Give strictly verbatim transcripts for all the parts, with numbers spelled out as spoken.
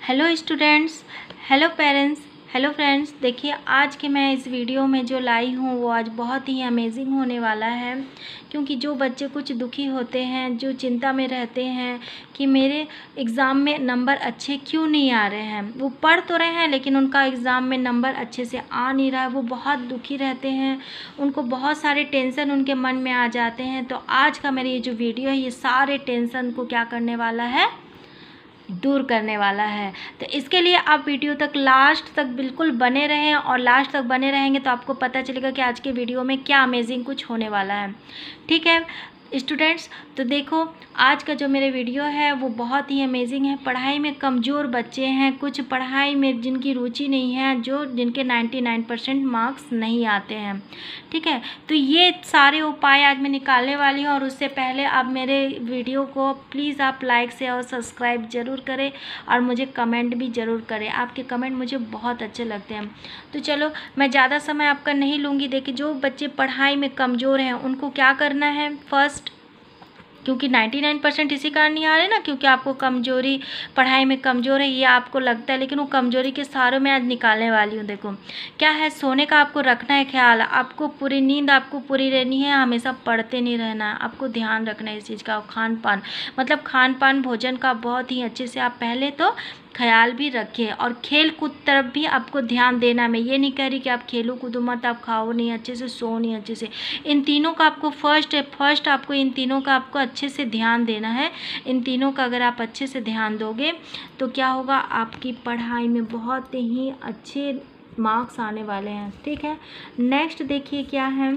Hello students, hello parents, hello friends. देखिए आज के मैं इस वीडियो में जो लाई हूँ वो आज बहुत ही अमेजिंग होने वाला है, क्योंकि जो बच्चे कुछ दुखी होते हैं, जो चिंता में रहते हैं कि मेरे एग्ज़ाम में नंबर अच्छे क्यों नहीं आ रहे हैं, वो पढ़ तो रहे हैं लेकिन उनका एग्ज़ाम में नंबर अच्छे से आ नहीं रहा है, वो बहुत दुखी रहते हैं, उनको बहुत सारे टेंशन उनके मन में आ जाते हैं। तो आज का मेरी ये जो वीडियो है ये सारे टेंशन को क्या करने वाला है, दूर करने वाला है। तो इसके लिए आप वीडियो तक लास्ट तक बिल्कुल बने रहें, और लास्ट तक बने रहेंगे तो आपको पता चलेगा कि आज के वीडियो में क्या अमेजिंग कुछ होने वाला है। ठीक है स्टूडेंट्स, तो देखो आज का जो मेरे वीडियो है वो बहुत ही अमेजिंग है। पढ़ाई में कमज़ोर बच्चे हैं, कुछ पढ़ाई में जिनकी रुचि नहीं है, जो जिनके निन्यानवे परसेंट मार्क्स नहीं आते हैं। ठीक है, तो ये सारे उपाय आज मैं निकालने वाली हूँ, और उससे पहले आप मेरे वीडियो को प्लीज़ आप लाइक से और सब्सक्राइब ज़रूर करें, और मुझे कमेंट भी ज़रूर करें। आपके कमेंट मुझे बहुत अच्छे लगते हैं। तो चलो मैं ज़्यादा समय आपका नहीं लूँगी। देखिए जो बच्चे पढ़ाई में कमज़ोर हैं उनको क्या करना है, फर्स्ट क्योंकि निन्यानवे परसेंट इसी कारण नहीं आ रहे ना, क्योंकि आपको कमजोरी, पढ़ाई में कमज़ोर है ये आपको लगता है, लेकिन वो कमजोरी के सहारों में आज निकालने वाली हूँ। देखो क्या है, सोने का आपको रखना है ख्याल, आपको पूरी नींद आपको पूरी रहनी है, हमेशा पढ़ते नहीं रहना है, आपको ध्यान रखना है इस चीज़ का। खान पान मतलब खान पान भोजन का बहुत ही अच्छे से आप पहले तो ख्याल भी रखें, और खेल कूद तरफ भी आपको ध्यान देना है। मैं ये नहीं कह रही कि आप खेलो कूदो मत, आप खाओ नहीं अच्छे से, सो नहीं अच्छे से। इन तीनों का आपको फर्स्ट है फर्स्ट आपको इन तीनों का आपको अच्छे से ध्यान देना है। इन तीनों का अगर आप अच्छे से ध्यान दोगे तो क्या होगा, आपकी पढ़ाई में बहुत ही अच्छे मार्क्स आने वाले हैं। ठीक है, नेक्स्ट देखिए क्या है,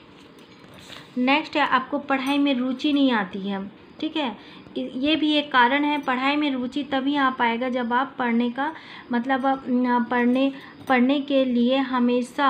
नेक्स्ट है आपको पढ़ाई में रुचि नहीं आती है। ठीक है, ये भी एक कारण है। पढ़ाई में रुचि तभी आ पाएगा जब आप पढ़ने का मतलब पढ़ने पढ़ने के लिए हमेशा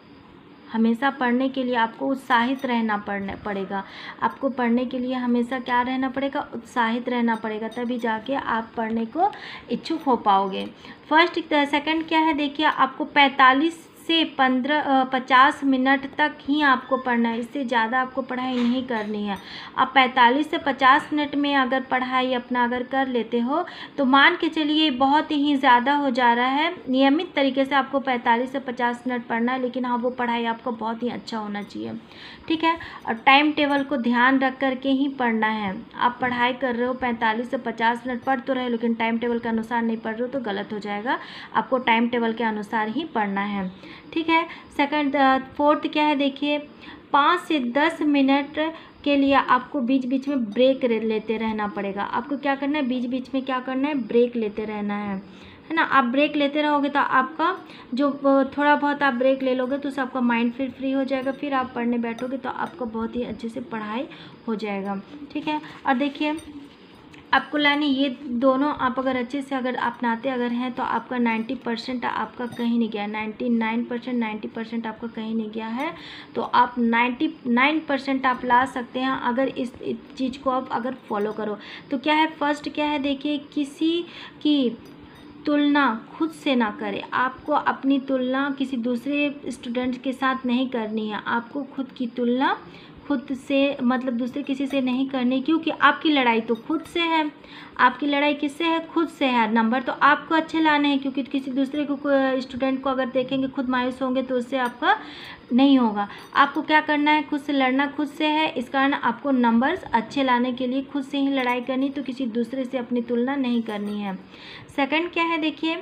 हमेशा पढ़ने के लिए आपको उत्साहित रहना पड़ने पड़ेगा। आपको पढ़ने के लिए हमेशा क्या रहना पड़ेगा, उत्साहित रहना पड़ेगा, तभी जाके आप पढ़ने को इच्छुक हो पाओगे। फर्स्ट सेकंड क्या है, देखिए आपको पैंतालीस से पंद्रह पचास मिनट तक ही आपको पढ़ना है, इससे ज़्यादा आपको पढ़ाई नहीं करनी है। आप पैंतालीस से पचास मिनट में अगर पढ़ाई अपना अगर कर लेते हो तो मान के चलिए बहुत ही ज़्यादा हो जा रहा है। नियमित तरीके से आपको पैंतालीस से पचास मिनट पढ़ना है, लेकिन हाँ वो पढ़ाई आपको बहुत ही अच्छा होना चाहिए। ठीक है, और टाइम टेबल को ध्यान रख करके ही पढ़ना है। आप पढ़ाई कर रहे हो पैंतालीस से पचास मिनट पढ़ तो रहे, लेकिन टाइम टेबल के अनुसार नहीं पढ़ रहे हो तो गलत हो जाएगा। आपको टाइम टेबल के अनुसार ही पढ़ना है। ठीक है, सेकंड फोर्थ क्या है, देखिए पाँच से दस मिनट के लिए आपको बीच बीच में ब्रेक लेते रहना पड़ेगा। आपको क्या करना है, बीच बीच में क्या करना है, ब्रेक लेते रहना है, है ना। आप ब्रेक लेते रहोगे तो आपका जो थोड़ा बहुत आप ब्रेक ले लोगे तो उससे आपका माइंड फिर फ्री हो जाएगा, फिर आप पढ़ने बैठोगे तो आपका बहुत ही अच्छे से पढ़ाई हो जाएगा। ठीक है, और देखिए आपको लाने ये दोनों आप अगर अच्छे से अगर अपनाते अगर हैं तो आपका नब्बे परसेंट आपका कहीं नहीं गया, निन्यानवे परसेंट नब्बे परसेंट आपका कहीं नहीं गया है। तो आप निन्यानवे परसेंट आप ला सकते हैं अगर इस, इस चीज़ को आप अगर फॉलो करो। तो क्या है, फर्स्ट क्या है, देखिए किसी की तुलना खुद से ना करें। आपको अपनी तुलना किसी दूसरे स्टूडेंट के साथ नहीं करनी है। आपको खुद की तुलना खुद से मतलब दूसरे किसी से नहीं करनी, क्योंकि आपकी लड़ाई तो खुद से है। आपकी लड़ाई किससे है, खुद से है। नंबर तो आपको अच्छे लाने हैं, क्योंकि किसी दूसरे को स्टूडेंट को अगर देखेंगे खुद मायूस होंगे तो उससे आपका नहीं होगा। आपको क्या करना है, खुद से लड़ना खुद से है। इस कारण आपको नंबर्स अच्छे लाने के लिए खुद से ही लड़ाई करनी, तो किसी दूसरे से अपनी तुलना नहीं करनी है। सेकंड क्या है, देखिए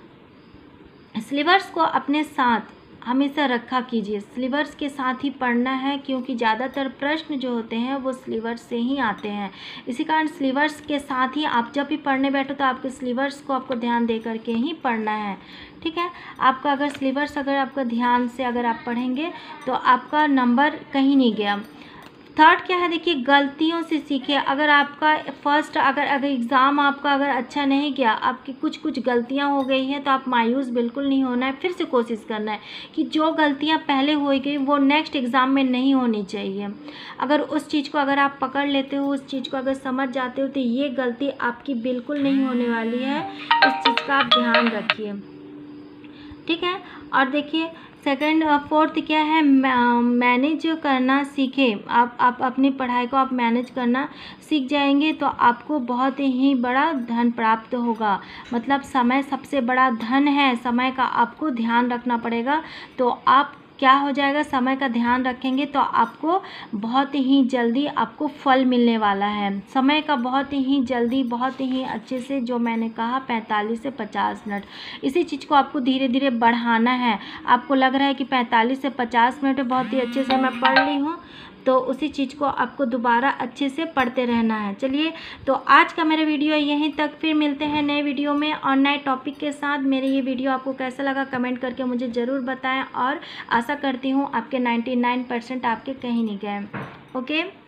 सिलेबस को अपने साथ हमेशा रखा कीजिए। सिलेबस के साथ ही पढ़ना है, क्योंकि ज़्यादातर प्रश्न जो होते हैं वो सिलेबस से ही आते हैं। इसी कारण सिलेबस के साथ ही आप जब भी पढ़ने बैठो तो आपके सिलेबस को आपको ध्यान दे करके ही पढ़ना है। ठीक है, आपका अगर सिलेबस अगर आपका ध्यान से अगर आप पढ़ेंगे तो आपका नंबर कहीं नहीं गया। थर्ड क्या है, देखिए गलतियों से सीखे। अगर आपका फर्स्ट अगर अगर एग्ज़ाम आपका अगर अच्छा नहीं गया, आपकी कुछ कुछ गलतियां हो गई हैं, तो आप मायूस बिल्कुल नहीं होना है। फिर से कोशिश करना है कि जो गलतियां पहले हो गई वो नेक्स्ट एग्ज़ाम में नहीं होनी चाहिए। अगर उस चीज़ को अगर आप पकड़ लेते हो, उस चीज़ को अगर समझ जाते हो तो ये गलती आपकी बिल्कुल नहीं होने वाली है। इस चीज़ का आप ध्यान रखिए। ठीक है। और देखिए सेकंड फोर्थ क्या है, मैनेज करना सीखें। आप आप अपनी पढ़ाई को आप मैनेज करना सीख जाएंगे तो आपको बहुत ही बड़ा धन प्राप्त होगा। मतलब समय सबसे बड़ा धन है, समय का आपको ध्यान रखना पड़ेगा। तो आप क्या हो जाएगा, समय का ध्यान रखेंगे तो आपको बहुत ही जल्दी आपको फल मिलने वाला है। समय का बहुत ही जल्दी, बहुत ही अच्छे से, जो मैंने कहा पैंतालीस से पचास मिनट, इसी चीज़ को आपको धीरे धीरे बढ़ाना है। आपको लग रहा है कि पैंतालीस से पचास मिनट बहुत ही अच्छे से मैं पढ़ ली हूँ, तो उसी चीज़ को आपको दोबारा अच्छे से पढ़ते रहना है। चलिए, तो आज का मेरा वीडियो यहीं तक, फिर मिलते हैं नए वीडियो में और नए टॉपिक के साथ। मेरे ये वीडियो आपको कैसा लगा कमेंट करके मुझे ज़रूर बताएं और आशा करती हूँ आपके निन्यानवे परसेंट आपके कहीं नहीं गए। ओके।